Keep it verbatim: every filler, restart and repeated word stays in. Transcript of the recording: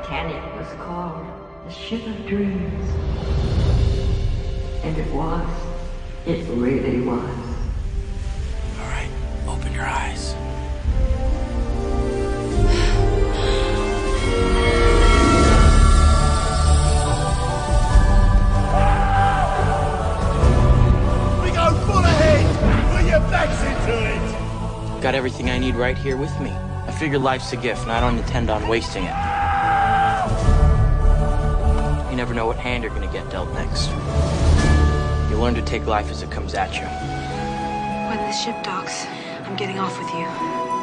Titanic was called the ship of dreams. And it was. It really was. All right, open your eyes. We go full ahead! Put your backs into it! Got everything I need right here with me. I figure life's a gift, and I don't intend on wasting it. You never know what hand you're gonna get dealt next. You learn to take life as it comes at you. When this ship docks, I'm getting off with you.